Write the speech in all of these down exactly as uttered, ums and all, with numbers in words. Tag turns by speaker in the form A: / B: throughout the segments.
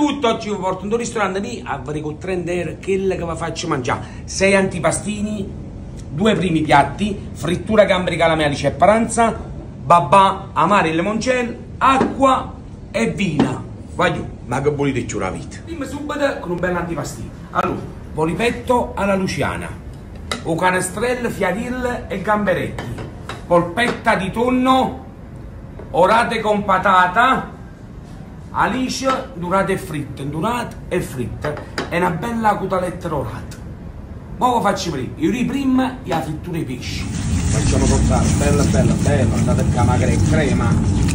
A: tutto, oggi vi porto in un ristorante lì a vedere con trenta euro quello che vi faccio mangiare. sei antipastini, due primi piatti, frittura gamberi di calamari alice e paranza, babà, amare e limoncello, acqua e vino. Voglio, ma che volete più la vita? Prima subito con un bel antipastino. Allora, polipetto alla luciana, o canestrelle, fiadille e gamberetti, polpetta di tonno, orate con patata, alice, durate e fritte, durate e fritte, e una bella cutaletta dorata. Ora faccio prima, io prima la frittura di pesce. Facciamo portare, bella bella bella, andate a camagre e crema.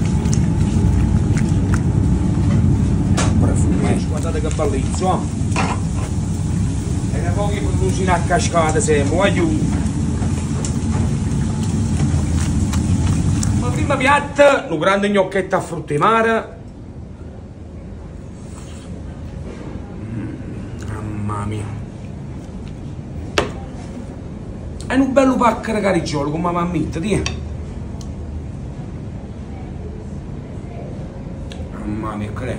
A: Profumo, guardate che bellizzo. E ne pochi produci a cascata sempre, voglio. Ma prima piatto, un grande gnocchetto a frutta di mare. Mamma mia. E un bello pacco di caricciolo come mammetta, ti. Mamma mia, che è?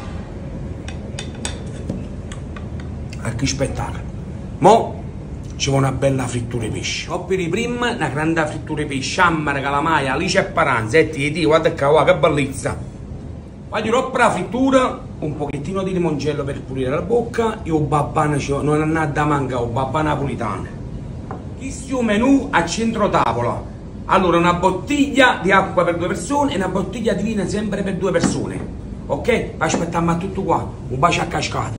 A: E che spettacolo. Mo' ci vuole una bella frittura di pesce. Ho per prima una grande frittura di pesce, ammara, calamai, alice e paranza. E ti, ti, guarda qua, che bellezza. Voglio roba la frittura, un pochettino di limoncello per pulire la bocca e un babà, non è da manca, un babà napolitano. Questo menù a centro tavola. Allora, una bottiglia di acqua per due persone e una bottiglia di vino sempre per due persone. Ok? Aspettiamo a tutto qua. Un bacio a cascata.